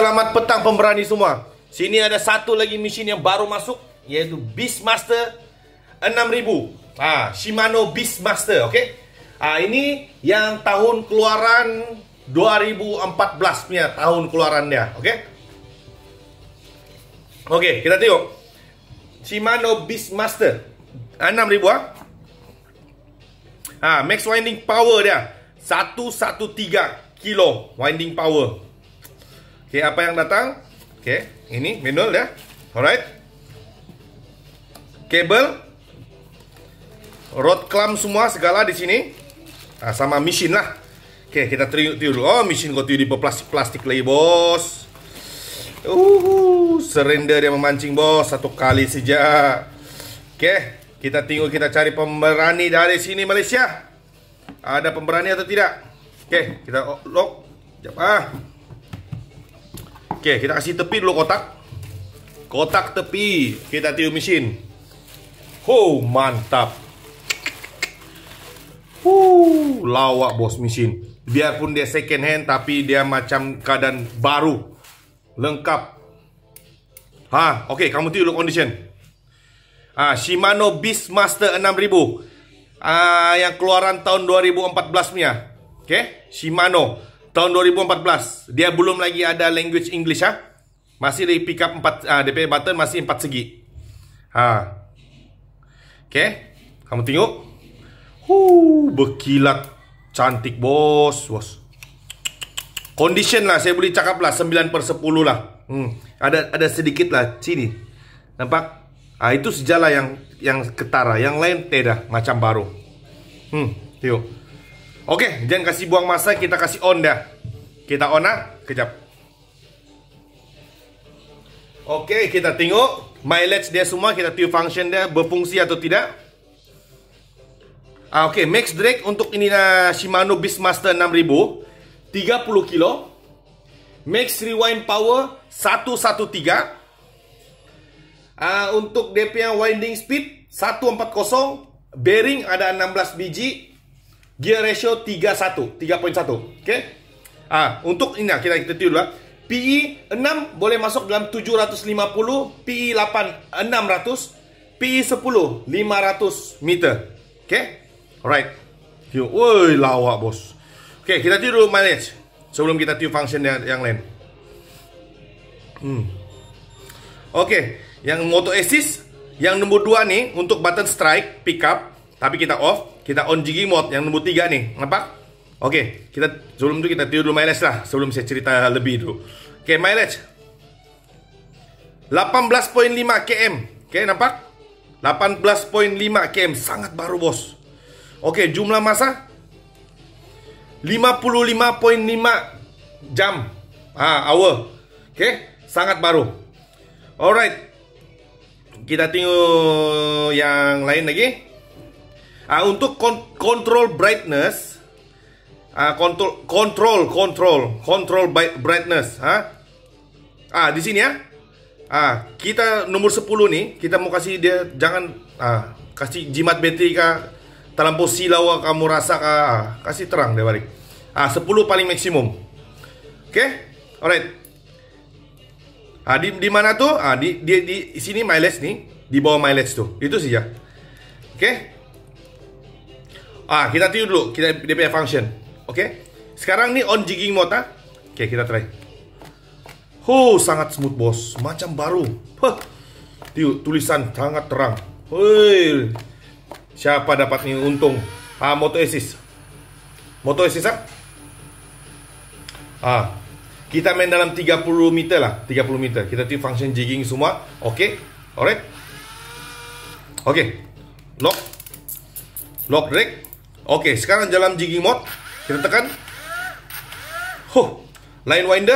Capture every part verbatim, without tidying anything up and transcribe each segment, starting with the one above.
Selamat petang pemberani semua. Sini ada satu lagi mesin yang baru masuk, yaitu Beastmaster enam ribu. Ah, Shimano Beastmaster, oke? Okay? Ah, ini yang tahun keluaran dua ribu empat belas punya tahun keluarannya, oke? Okay? Oke, okay, kita tengok. Shimano Beastmaster enam ribu ah. Ah, max winding power dia seratus tiga belas kilo winding power. Oke, okay, apa yang datang? Oke, okay, ini manual ya. Alright. Kabel, rod clamp semua segala di sini. Nah, sama mesin lah. Oke, okay, kita tiup dulu. Oh, mesin kau tiup di plastik-plastik lagi, bos. Uh, surrender dia memancing, bos. Satu kali saja. Oke, okay, kita tengok, kita cari pemberani dari sini Malaysia. Ada pemberani atau tidak? Oke, okay, kita lock. Sekejap ah. Oke, okay, kita kasih tepi dulu kotak. Kotak tepi. Kita tiup mesin. Oh, mantap. Uh, lawak bos mesin. Biarpun dia second hand, tapi dia macam keadaan baru. Lengkap. Ha, oke, okay, kamu tiup dulu condition. Ah, Shimano Beastmaster enam ribu. Ah, yang keluaran tahun dua ribu empat belas punya. Oke, okay? Shimano tahun dua ribu empat belas. Dia belum lagi ada language English ah. Masih di pick up empat, ah, D P button masih empat segi. Ha. Oke, okay. Kamu tengok. Huh, berkilat cantik bos, bos. Condition lah, saya boleh cakap lah sembilan per sepuluh lah. Hmm, ada ada sedikit lah sini. Nampak? Ah, itu sejalah yang yang ketara, yang lain tidak, macam baru. Hmm, tengok. Oke, jangan kasih buang masa, kita kasih on dah. Kita on ah, kejap. Oke, kita tengok mileage dia semua, kita tiup function dia berfungsi atau tidak. Ah, oke, max drag untuk ini lah Shimano Beastmaster enam ribu, tiga puluh kilo. Max rewind power seratus tiga belas. Uh, untuk D P yang winding speed seratus empat puluh, bearing ada enam belas biji, gear ratio tiga satu, tiga koma satu. Oke. Okay? Ah, untuk ini kita kita tiup lah. P I enam boleh masuk dalam tujuh ratus lima puluh, P I delapan enam ratus, P I sepuluh lima ratus meter. Oke. Okay? Alright. Tiup. Woi, lawak bos. Oke, okay, kita tiup dulu mileage sebelum kita tiup function yang, yang lain. Hmm. Oke. Okay. Yang moto assist, yang nombor dua nih untuk button strike, pick up, tapi kita off, kita on jigging mode yang nomor tiga nih, nampak? Oke, kita sebelum itu kita tiup dulu mileage lah, sebelum saya cerita lebih dulu. Oke, mileage delapan belas koma lima kilometer. Oke, nampak? delapan belas koma lima kilometer, sangat baru bos. Oke, jumlah masa lima puluh lima koma lima jam, ah, hour. Oke, sangat baru. Alright. Kita tengok yang lain lagi. Ah, untuk kon control brightness, ah, control control control control brightness, ha? Ah, di sini ya. Ah, kita nomor sepuluh nih, kita mau kasih dia jangan ah, kasih jimat bateri kah, terlampau silau kamu rasa kah, ah, kasih terang dia balik. Ah, sepuluh paling maksimum. Oke? Okay? Alright. Ah, di, di mana tuh? Ah, di, di, di sini mileage nih, di bawah mileage tuh. Itu saja. Oke. Okay? Ah, kita tiup dulu, kita D P function. Oke. Okay? Sekarang nih on jigging mode ah. Oke, okay, kita try. Oh, sangat smooth bos, macam baru. Huh. Tiup, tulisan sangat terang. Woi. Siapa dapat nih untung? Ah, moto assist. Moto assist ah. Ah. Kita main dalam tiga puluh meter lah, tiga puluh meter. Kita tiup function jigging semua. Oke. Okay. Alright. Oke. Okay. Lock. Lock drag. Oke, okay. Sekarang dalam jigging mode. Kita tekan. Huh. Line winder.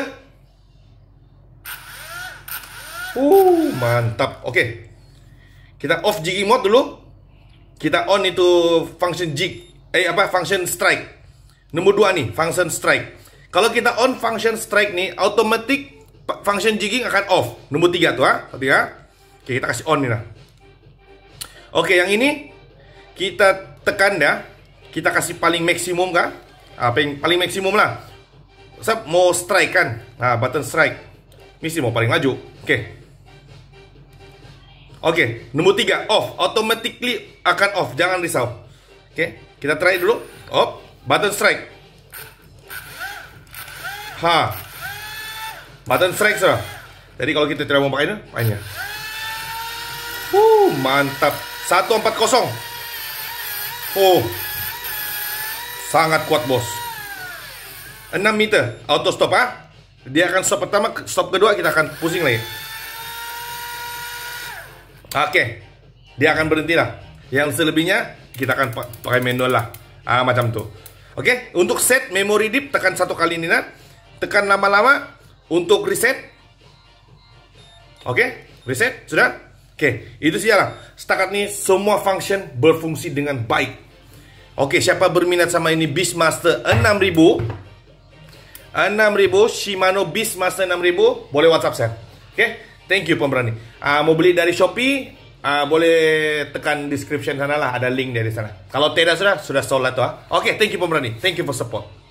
Uh, mantap. Oke. Okay. Kita off jigging mode dulu. Kita on itu function jig. Eh apa? Function strike. Nomor dua nih, function strike. Kalau kita on function strike nih, automatic function jigging akan off. Nomor tiga tuh ha? Tiga. Oke, kita kasih on nih lah. Oke, yang ini kita tekan ya. Kita kasih paling maksimum kah? Ah, paling, paling maksimum lah. Saya mau strike kan? Nah, button strike. mesti mau paling maju. Oke. Okay. Oke, okay. Nomor tiga, off. Automatically akan off, jangan risau. Oke, okay. Kita try dulu. Off, button strike. Ha. Button strike, saudara. Jadi kalau kita tidak mau pakai ini, mainnya. Uh, mantap. seratus empat puluh. Oh. Sangat kuat, bos. enam meter auto stop, ah. Dia akan stop pertama, stop kedua kita akan pusing lagi. Oke, okay. Dia akan berhenti lah. Yang selebihnya kita akan pakai manual lah, ah, macam tuh. Oke, okay. Untuk set memory deep tekan satu kali ini, nah. Tekan lama-lama untuk reset. Oke, okay. Reset sudah. Oke, okay. Itu saja lah. Setakat ini semua function berfungsi dengan baik. Oke, okay. Siapa berminat sama ini Beastmaster enam ribu, enam ribu Shimano Beastmaster enam ribu, boleh WhatsApp saya. Oke. Okay. Thank you pemberani. Uh, mau beli dari Shopee, uh, boleh tekan description sana lah, ada link dari sana. Kalau tidak sudah sudah sold lah tuh. Oke, okay, thank you pemberani. Thank you for support.